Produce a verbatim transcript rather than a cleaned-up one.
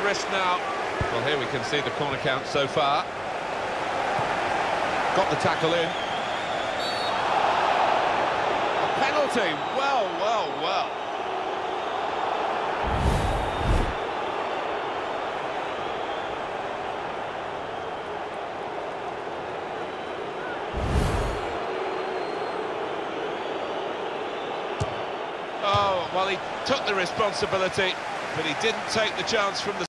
risk now. Well, here we can see the corner count so far. Got the tackle in. A penalty. Well, well, well. Oh, well, he took the responsibility, but he didn't take the chance from the